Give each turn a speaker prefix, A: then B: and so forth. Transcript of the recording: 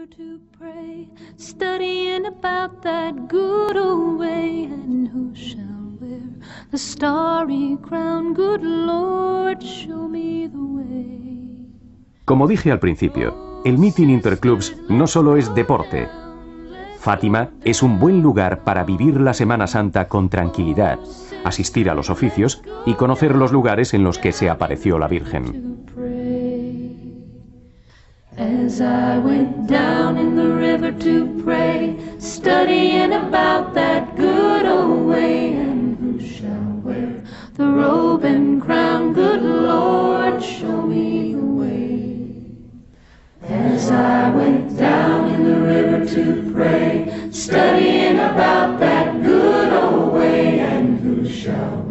A: to pray, studying about that good old way, and who shall wear the starry crown? Good Lord, show me the way.
B: Como dije al principio, el meeting interclubs no solo es deporte. Fátima es un buen lugar para vivir la Semana Santa con tranquilidad, asistir a los oficios y conocer los lugares en los que se apareció la Virgen.
A: As I went down in the river to pray, studying about that good old way, and who shall wear the robe and crown? Good Lord, show me the way. As I went down in the river to pray, studying about that good old way, and who shall